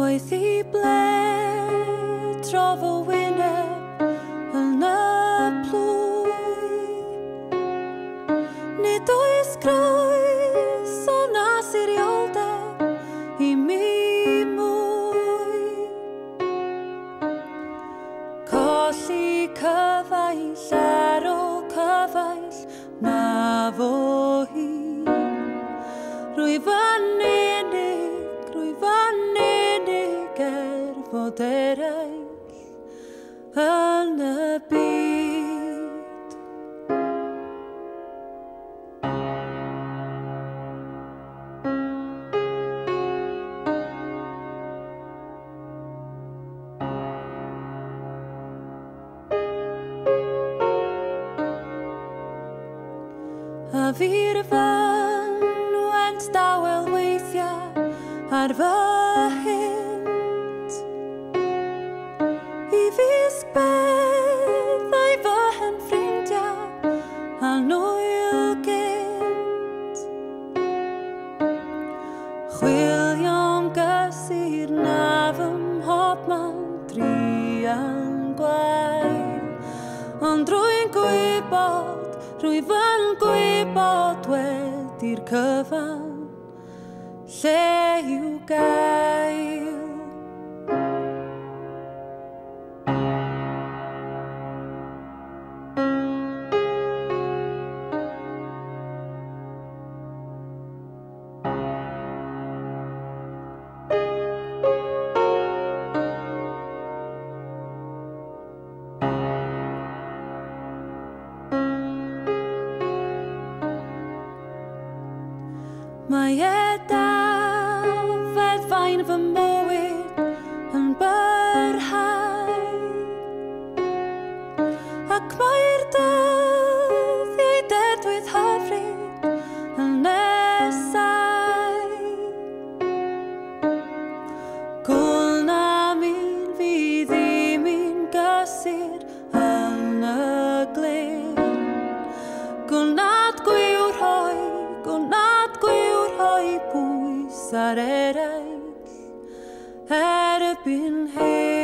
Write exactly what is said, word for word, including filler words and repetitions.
Roedd hi ble trof o wyneb yn y plwy. Nid oes groes o nasurioldeb i mi mwy. Colli cyfaill ar ôl cyfaill na fo hi. Rwyf yn unig, rwyf yn unig er fod eraill yn y byd. A fi'r fan went dawel weithiau ar fy hynt. I fisg beth a'i fy hen ffrindiau a nwyl gynt. Chwilio'n gysur na fy mhobman drian gwael. Ond rwy'n gwybod, rwyf yn gwybod wedi'r cyfan lle i'w gael. Mae e dal feddfaen fy mywyd yn byrhau, ac mae'r dyddiau dedwydd hyfryd yn nesau. Gwl na mi'n fydd i mi'n gysur yn y glyn. Gwl nad gwyw rhoi, gwl nad gwyw rhoi pwys ar eraill erbyn hyn.